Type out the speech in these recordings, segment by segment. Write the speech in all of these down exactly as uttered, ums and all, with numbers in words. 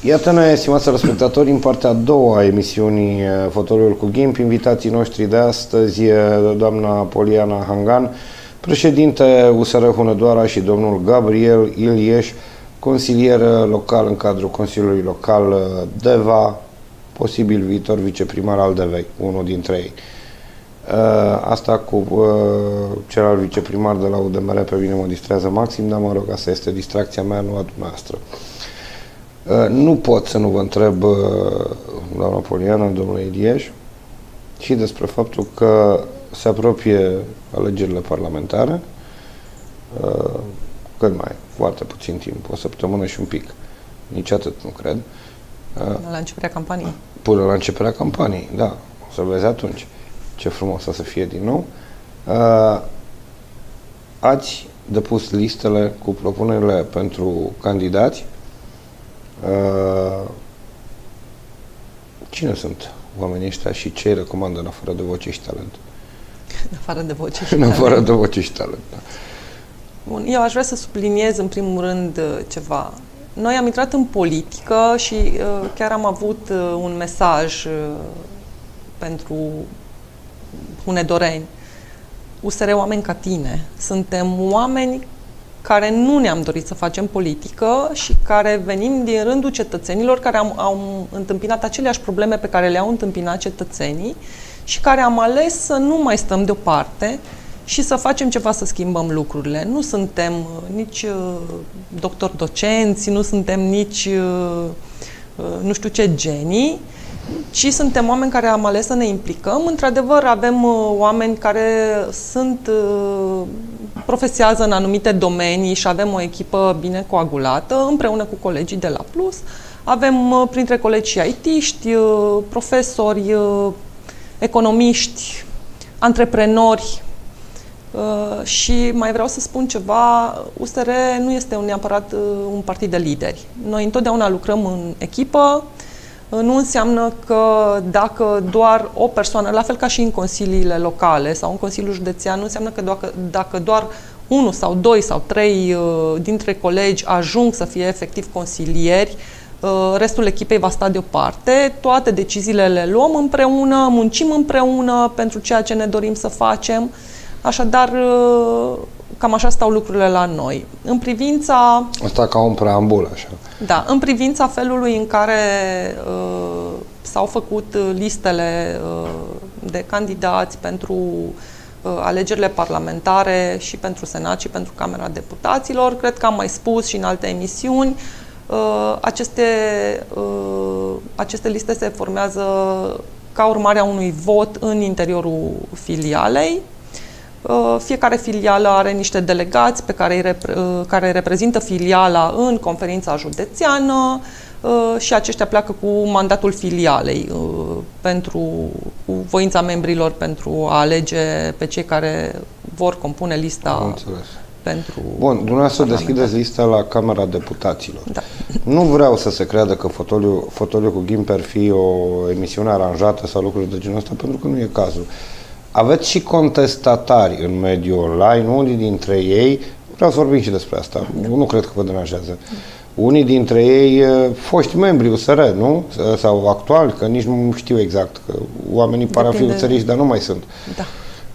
Iată-ne, estimați respectatori, în partea a doua a emisiunii Fotoliul cu Ghimp. Invitații noștri de astăzi, doamna Poliana Hangan, președinte U S R Hunedoara, și domnul Gabriel Ilieș, consilier local în cadrul Consiliului Local Deva, posibil viitor viceprimar al Devei, unul dintre ei. Asta cu celălalt viceprimar de la U D M R pe mine mă distrează maxim, dar mă rog, asta este distracția mea, nu a dumneavoastră. Nu pot să nu vă întreb, doamna Poliana, domnule Ilieș, și despre faptul că se apropie alegerile parlamentare, cât mai, foarte puțin timp, o săptămână și un pic, nici atât nu cred. Până la începerea campaniei. Până la începerea campaniei, da, o să vezi atunci ce frumos o să fie din nou. Ați depus listele cu propunerile pentru candidați. Cine sunt oamenii ăștia și ce îi recomandă în afară de voce și talent? În afară de voce și În talent. afară de voce și talent, da. Bun, eu aș vrea să subliniez în primul rând ceva. Noi am intrat în politică și uh, chiar am avut uh, un mesaj uh, pentru hunedoreni. U S R, oameni ca tine. Suntem oameni care nu ne-am dorit să facem politică și care venim din rândul cetățenilor care am, au întâmpinat aceleași probleme pe care le-au întâmpinat cetățenii și care am ales să nu mai stăm deoparte și să facem ceva să schimbăm lucrurile. Nu suntem nici uh, doctori docenți, nu suntem nici uh, uh, nu știu ce genii, ci suntem oameni care am ales să ne implicăm. Într-adevăr, avem uh, oameni care sunt uh, profesează în anumite domenii și avem o echipă bine coagulată, împreună cu colegii de la Plus. Avem uh, printre colegi și I T-ști, uh, profesori, uh, economiști, antreprenori. Uh, și mai vreau să spun ceva, U S R nu este neapărat uh, un partid de lideri. Noi întotdeauna lucrăm în echipă. Nu înseamnă că dacă doar o persoană, la fel ca și în consiliile locale sau în Consiliul Județean, nu înseamnă că dacă, dacă doar unul sau doi sau trei uh, dintre colegi ajung să fie efectiv consilieri, uh, restul echipei va sta deoparte. Toate deciziile le luăm împreună, muncim împreună pentru ceea ce ne dorim să facem. Așadar, uh, cam așa stau lucrurile la noi. În privința... Asta ca un preambul, așa. Da, în privința felului în care uh, s-au făcut listele uh, de candidați pentru uh, alegerile parlamentare și pentru Senat și pentru Camera Deputaților, cred că am mai spus și în alte emisiuni, uh, aceste, uh, aceste liste se formează ca urmare a unui vot în interiorul filialei. Fiecare filială are niște delegați pe care îi repre, care reprezintă filiala în conferința județeană și aceștia pleacă cu mandatul filialei pentru cu voința membrilor pentru a alege pe cei care vor compune lista pentru... Bun, dumneavoastră deschideți lista la Camera Deputaților. Da. Nu vreau să se creadă că Fotoliul, Fotoliul cu Ghimp ar fi o emisiune aranjată sau lucruri de genul ăsta, pentru că nu e cazul. Aveți și contestatari în mediul online, unii dintre ei, vreau să vorbim și despre asta, nu cred că vă deranjează, unii dintre ei foști membri U S R, nu? Sau actuali, că nici nu știu exact, că oamenii par a fi uțăriși, dar nu mai sunt. Da.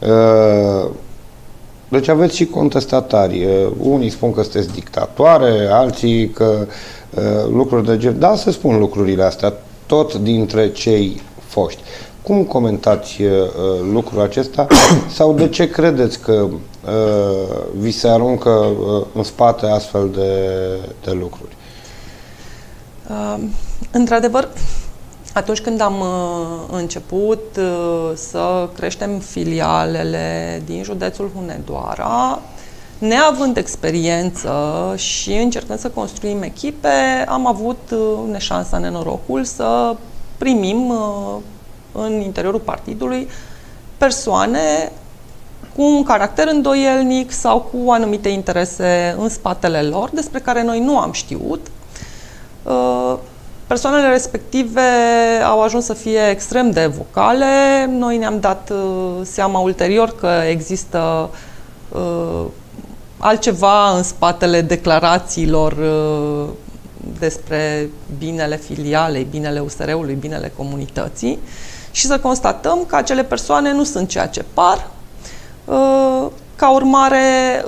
Deci aveți și contestatari, unii spun că sunteți dictatoare, alții că lucruri de gen, da, se spun lucrurile astea, tot dintre cei foști. Cum comentați uh, lucrul acesta sau de ce credeți că uh, vi se aruncă uh, în spate astfel de, de lucruri? Uh, Într-adevăr, atunci când am uh, început uh, să creștem filialele din județul Hunedoara, neavând experiență și încercând să construim echipe, am avut uh, neșansa, nenorocul să primim uh, în interiorul partidului persoane cu un caracter îndoielnic sau cu anumite interese în spatele lor, despre care noi nu am știut. Persoanele respective au ajuns să fie extrem de vocale. Noi ne-am dat seama ulterior că există altceva în spatele declarațiilor despre binele filialei, binele U S R-ului, binele comunității și să constatăm că acele persoane nu sunt ceea ce par. Ca urmare,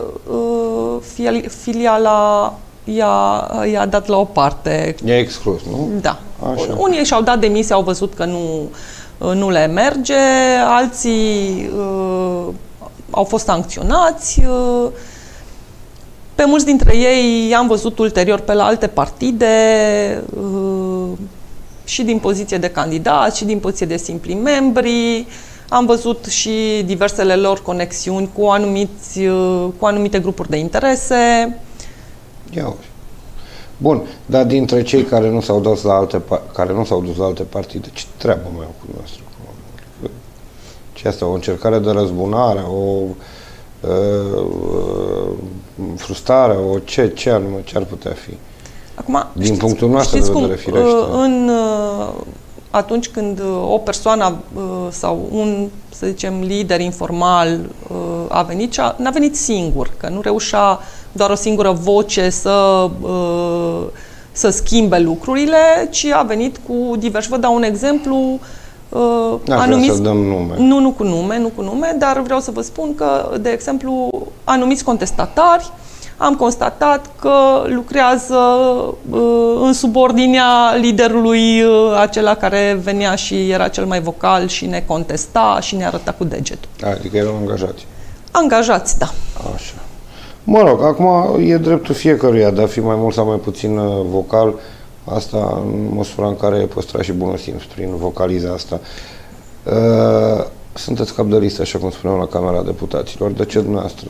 filiala i-a, i-a dat la o parte. I-a exclus, nu? Da. Așa. Unii și-au dat demisia, au văzut că nu, nu le merge, alții uh, au fost sancționați. Uh, pe mulți dintre ei i-am văzut ulterior pe la alte partide, uh, și din poziție de candidat, și din poziție de simpli membri. Am văzut și diversele lor conexiuni cu, anumiți, uh, cu anumite grupuri de interese. Ia uite. Bun, dar dintre cei care nu s-au dus la alte care nu s-au dus la alte partide, ce treabă mai au cu noastră? Ce asta, o încercare de răzbunare, o uh, frustrare, o ce, ce anume, ce ar putea fi? Acum, din știți, punctul nostru de vedere, firește. În, atunci când o persoană sau un, să zicem, lider informal a venit, n-a venit singur, că nu reușea doar o singură voce să, să schimbe lucrurile, ci a venit cu diversi. Vă dau un exemplu. Anumiți, să dăm nume. Nu, nu cu nume, nu cu nume, dar vreau să vă spun că, de exemplu, anumiți contestatari am constatat că lucrează uh, în subordinea liderului uh, acela care venea și era cel mai vocal și ne contesta și ne arăta cu degetul. Adică erau angajați. Angajați, da. Așa. Mă rog, acum e dreptul fiecăruia de a fi mai mult sau mai puțin vocal, asta în măsura în care e păstrat și bunul simț prin vocaliza asta. Uh, sunteți cap de listă, așa cum spuneam la Camera Deputaților. De ce dumneavoastră?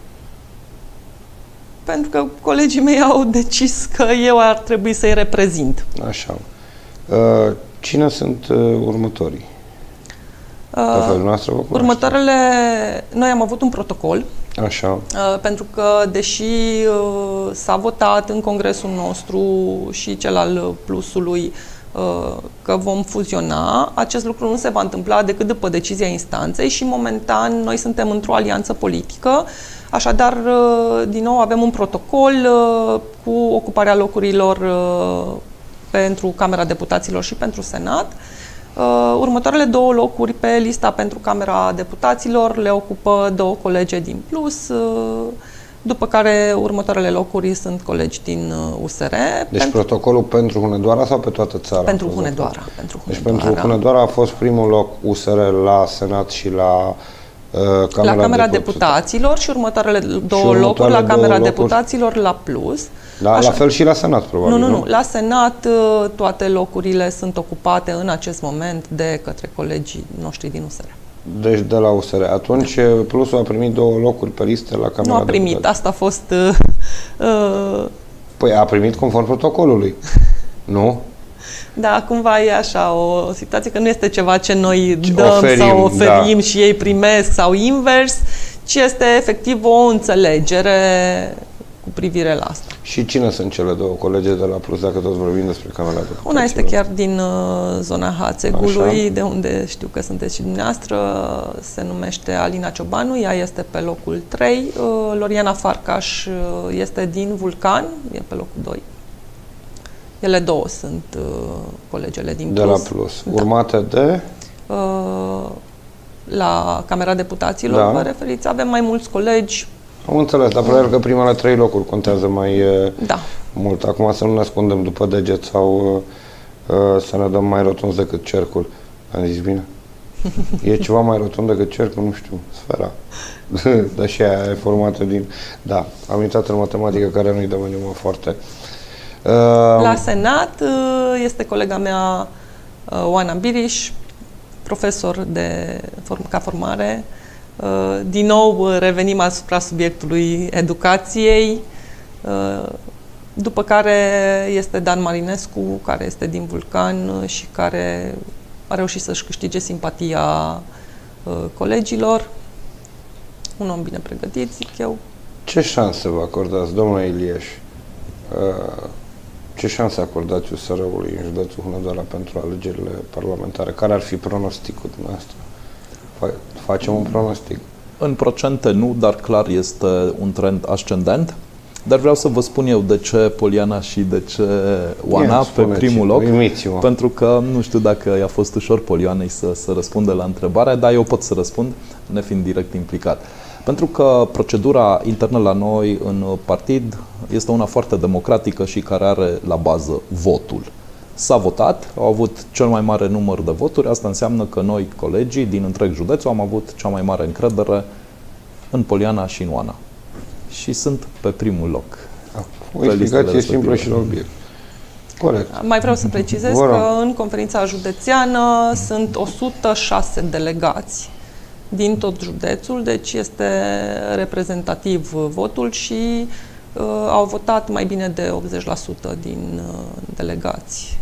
Pentru că colegii mei au decis că eu ar trebui să-i reprezint. Așa. Uh, cine sunt uh, următorii? Uh, noastră vă următoarele... Noi am avut un protocol. Așa. Uh, pentru că, deși uh, s-a votat în congresul nostru și cel al Plusului uh, că vom fuziona, acest lucru nu se va întâmpla decât după decizia instanței și, momentan, noi suntem într-o alianță politică. Așadar, din nou, avem un protocol cu ocuparea locurilor pentru Camera Deputaților și pentru Senat. Următoarele două locuri pe lista pentru Camera Deputaților le ocupă două colege din Plus, după care următoarele locuri sunt colegi din U S R. Deci pentru... protocolul pentru Hunedoara sau pe toată țara? Pentru Hunedoara. Pentru Hunedoara. Deci pentru Hunedoara a fost primul loc U S R la Senat și la Camera la Camera Deputaților. Deputaților și următoarele două și următoarele locuri la Camera locuri... Deputaților la Plus. Da, așa. La fel și la Senat, probabil. Nu, nu, nu. La Senat toate locurile sunt ocupate în acest moment de către colegii noștri din U S R. Deci de la U S R. Atunci da. Plusul a primit două locuri pe listă la Camera Nu a primit, Deputaților. Asta a fost... Uh, păi a primit conform protocolului, nu? Da, cumva e așa o situație că nu este ceva ce noi ce dăm oferim, sau oferim da. și ei primesc sau invers, ci este efectiv o înțelegere cu privire la asta. Și cine sunt cele două colege de la Plus, dacă toți vorbim despre Camera Deputaților? Una este chiar din uh, zona Hațegului, așa. De unde știu că sunteți și dumneavoastră, se numește Alina Ciobanu, ea este pe locul trei, uh, Loriana Farcaș uh, este din Vulcan, e pe locul doi. Ele două sunt uh, colegele din de Plus. De la Plus. Da. Urmate de? Uh, la Camera Deputaților, da. Vă referiți? Avem mai mulți colegi. Am înțeles, dar probabil că primele trei locuri contează mai da. mult. Acum să nu ne ascundem după deget sau uh, să ne dăm mai rotunzi decât cercul. Am zis bine? E ceva mai rotund decât cercul? Nu știu. Sfera. Dar și aia e formată din... Da, am intrat în matematică, care nu-i domeniul meu foarte... La Senat este colega mea Oana Biriș, profesor de, ca formare. Din nou revenim asupra subiectului educației, după care este Dan Marinescu, care este din Vulcan și care a reușit să-și câștige simpatia colegilor. Un om bine pregătit, zic eu. Ce șanse vă acordați, domnule Ilieș? Ce șanse acordați U S R-ului în județul Hunedoara pentru alegerile parlamentare? Care ar fi pronosticul dumneavoastră? Facem un pronostic. În procente nu, dar clar este un trend ascendent. Dar vreau să vă spun eu de ce Poliana și de ce Oana pe primul loc. Pentru că nu știu dacă i-a fost ușor Polianei să, să răspundă la întrebare, dar eu pot să răspund, nefiind direct implicat. Pentru că procedura internă la noi în partid este una foarte democratică și care are la bază votul. S-a votat, au avut cel mai mare număr de voturi, asta înseamnă că noi, colegii din întreg județul, am avut cea mai mare încredere în Poliana și în Oana. Și sunt pe primul loc. O explicație simplă și la obiect. Corect. Mai vreau să precizez că în conferința județeană sunt o sută șase delegați din tot județul, deci este reprezentativ votul și uh, au votat mai bine de optzeci la sută din uh, delegați.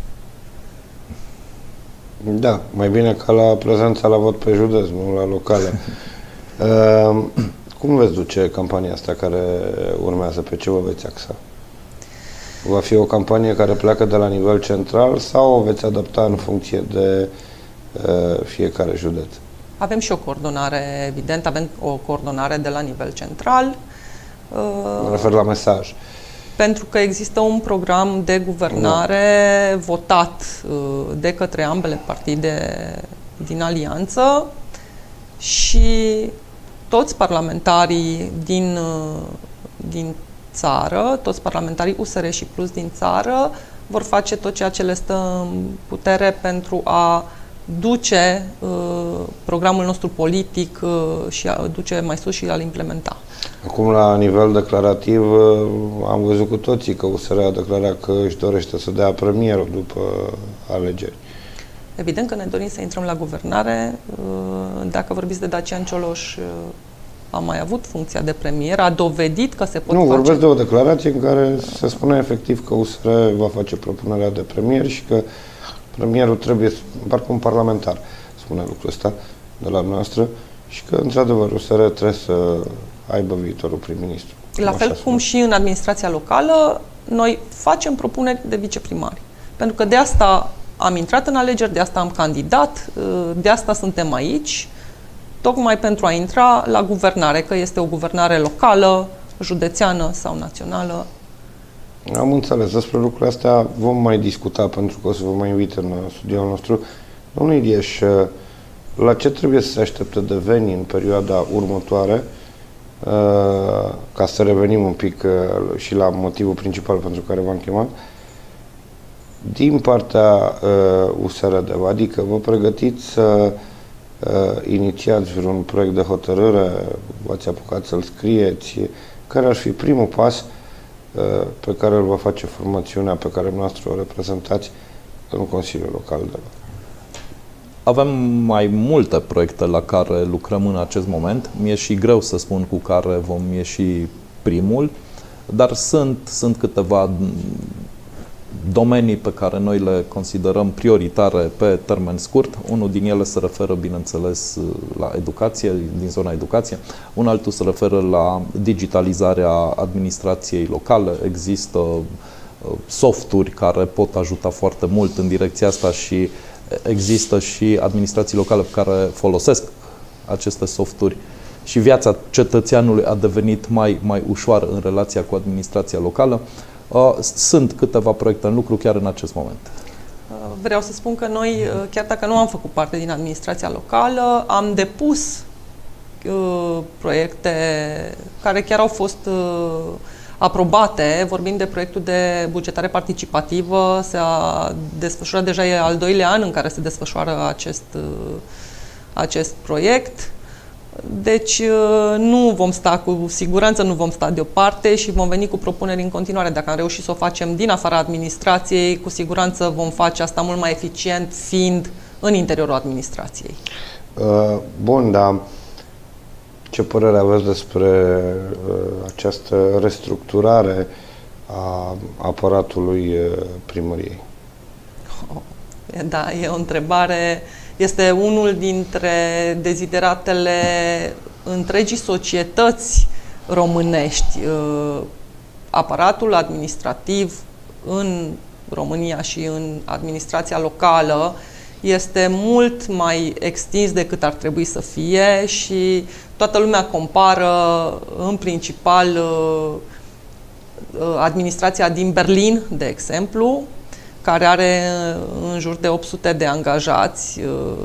Da, mai bine ca la prezența la vot pe județ, nu la locale. uh, cum veți duce campania asta care urmează? Pe ce vă veți axa? Va fi o campanie care pleacă de la nivel central sau o veți adapta în funcție de uh, fiecare județ? Avem și o coordonare, evident, avem o coordonare de la nivel central. Mă refer la mesaj. Pentru că există un program de guvernare no. votat de către ambele partide din alianță și toți parlamentarii din, din țară, toți parlamentarii U S R și Plus din țară vor face tot ceea ce le stă în putere pentru a duce uh, programul nostru politic uh, și a duce mai sus și a-l implementa. Acum, la nivel declarativ, uh, am văzut cu toții că U S R a declarat că își dorește să dea premierul după alegeri. Evident că ne dorim să intrăm la guvernare. Uh, dacă vorbiți de Dacian Cioloș, uh, a mai avut funcția de premier, a dovedit că se pot nu, face... Nu, vorbesc de o declarație în care se spune efectiv că U S R va face propunerea de premier și că premierul trebuie, parcă un parlamentar spune lucrul ăsta de la noastră, și că, într-adevăr, U S R trebuie să aibă viitorul prim-ministru. La fel cum spune. Și în administrația locală, noi facem propuneri de viceprimari. Pentru că de asta am intrat în alegeri, de asta am candidat, de asta suntem aici, tocmai pentru a intra la guvernare, că este o guvernare locală, județeană sau națională. Am înțeles. Despre lucrurile astea vom mai discuta, pentru că o să vă mai invit în studioul nostru. Domnul Ilieș, la ce trebuie să se aștepte de veni în perioada următoare, ca să revenim un pic și la motivul principal pentru care v-am chemat, din partea U S R D? Adică vă pregătiți să inițiați vreun proiect de hotărâre, v-ați apucat să-l scrieți? Care ar fi primul pas pe care îl va face formațiunea pe care noastră o reprezentați în Consiliul Local de la? Avem mai multe proiecte la care lucrăm în acest moment. Mi-e și greu să spun cu care vom ieși primul, dar sunt, sunt câteva domenii pe care noi le considerăm prioritare pe termen scurt. Unul din ele se referă, bineînțeles, la educație, din zona educație. Un altul se referă la digitalizarea administrației locale. Există softuri care pot ajuta foarte mult în direcția asta și există și administrații locale care folosesc aceste softuri și viața cetățeanului a devenit mai, mai ușoară în relația cu administrația locală. Sunt câteva proiecte în lucru chiar în acest moment. Vreau să spun că noi, chiar dacă nu am făcut parte din administrația locală, am depus uh, proiecte care chiar au fost uh, aprobate. Vorbim de proiectul de bugetare participativă, se desfășurat deja, e al doilea an în care se desfășoară acest, uh, acest proiect. Deci nu vom sta, cu siguranță nu vom sta deoparte și vom veni cu propuneri în continuare. Dacă am reușit să o facem din afara administrației, cu siguranță vom face asta mult mai eficient, fiind în interiorul administrației. Uh, bun, dar ce părere aveți despre uh, această restructurare a aparatului uh, primăriei? Oh, da, e o întrebare... Este unul dintre dezideratele întregii societăți românești. Aparatul administrativ în România și în administrația locală este mult mai extins decât ar trebui să fie și toată lumea compară în principal administrația din Berlin, de exemplu, care are în jur de opt sute de angajați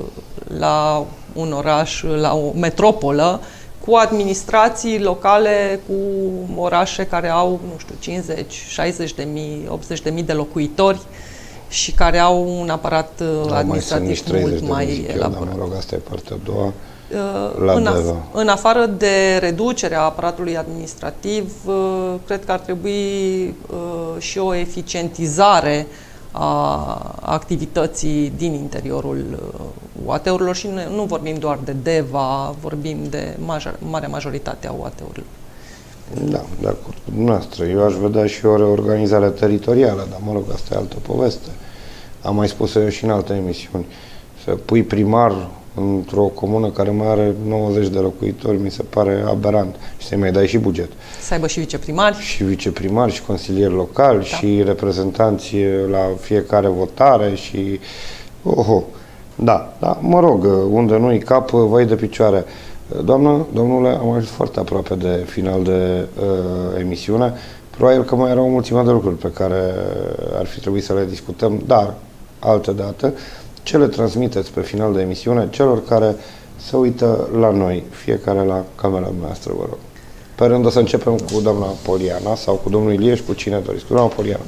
la un oraș, la o metropolă, cu administrații locale, cu orașe care au, nu știu, cincizeci, șaizeci de mii, optzeci de mii de locuitori și care au un aparat da, administrativ mai mult mai elaborat. Dar, mă rog, asta e partea a doua. Uh, în, af în afară de reducerea aparatului administrativ, uh, cred că ar trebui uh, și o eficientizare a activității din interiorul U A T-urilor și nu, nu vorbim doar de DEVA, vorbim de major, marea majoritate a U A T-urilor. Da, de acord cu dumneavoastră. Eu aș vedea și o reorganizare teritorială, dar mă rog, asta e altă poveste. Am mai spus-o eu și în alte emisiuni. Să pui primar într-o comună care mai are nouăzeci de locuitori, mi se pare aberant. Și să-i mai dai și buget. Să aibă și viceprimari. Și viceprimari, și consilieri locali, da. Și reprezentanți la fiecare votare și... Oho! Da, da, mă rog, unde nu-i cap, vai de picioare. Doamnă, domnule, am ajuns foarte aproape de final de uh, emisiune. Probabil că mai erau o mulțime de lucruri pe care ar fi trebuit să le discutăm, dar altă dată. Ce le transmiteți pe final de emisiune celor care se uită la noi, fiecare la camera noastră, vă rog. Pe rând o să începem cu doamna Poliana sau cu domnul Ilieș, cu cine doriți, cu doamna Poliana.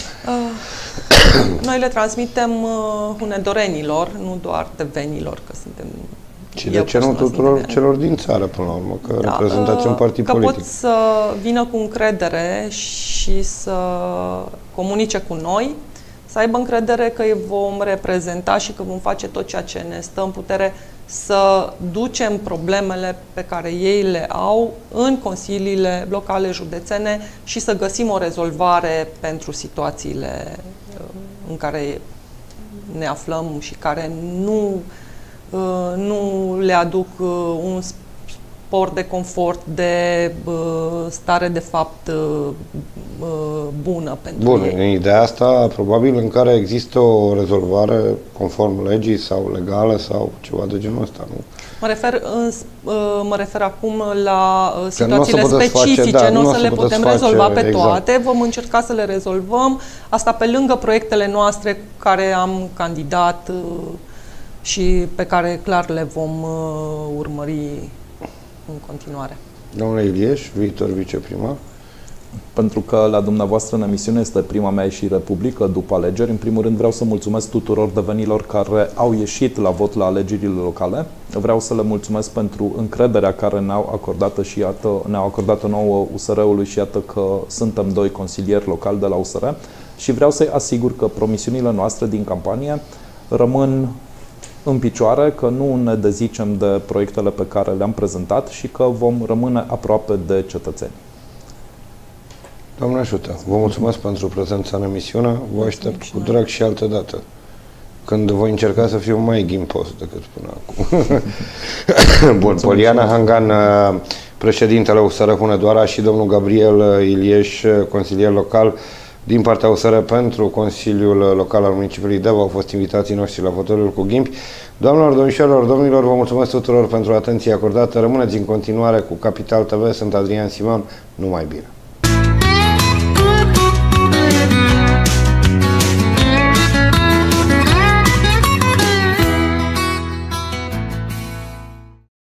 Uh, noi le transmitem uh, hunedorenilor, nu doar devenilor, că suntem... Și de ce nu tuturor celor din țară, până la urmă, că da, reprezentați uh, un partid că politic. Că pot să vină cu încredere și să comunice cu noi, să aibă încredere că îi vom reprezenta și că vom face tot ceea ce ne stă în putere să ducem problemele pe care ei le au în consiliile locale, județene și să găsim o rezolvare pentru situațiile în care ne aflăm și care nu, nu le aduc un spor de confort, de stare de fapt bună pentru Bun, ei. în ideea asta, probabil în care există o rezolvare conform legii sau legală sau ceva de genul ăsta, nu? Mă refer, în, mă refer acum la situațiile specifice, face, da, nu o să să le putem face, rezolva pe exact. toate, vom încerca să le rezolvăm, asta pe lângă proiectele noastre cu care am candidat și pe care clar le vom urmări în continuare. Domnule Ilieș, viitor viceprimar. Pentru că la dumneavoastră în emisiune este prima mea ieșire publică după alegeri. În primul rând vreau să mulțumesc tuturor devenilor care au ieșit la vot la alegerile locale. Vreau să le mulțumesc pentru încrederea care ne-au acordat și iată, ne-au acordat-o nouă U S R-ului și iată că suntem doi consilieri locali de la U S R și vreau să-i asigur că promisiunile noastre din campanie rămân în picioare, că nu ne dezicem de proiectele pe care le-am prezentat și că vom rămâne aproape de cetățeni. Doamna Șută, vă mulțumesc pentru prezența în emisiune, vă aștept cu drag și altă dată, când voi încerca să fiu mai ghimpos decât până acum. Bun, Poliana Hangan, președintele U S R Hunedoara și domnul Gabriel Ilieș, consilier local din partea U S R pentru Consiliul Local al Municipiului Deva, au fost invitații noștri la fotoliul cu ghimpi. Doamnelor, domnișoarelor, domnilor, vă mulțumesc tuturor pentru atenția acordată. Rămâneți în continuare cu Capital T V. Sunt Adrian Simon. Numai bine!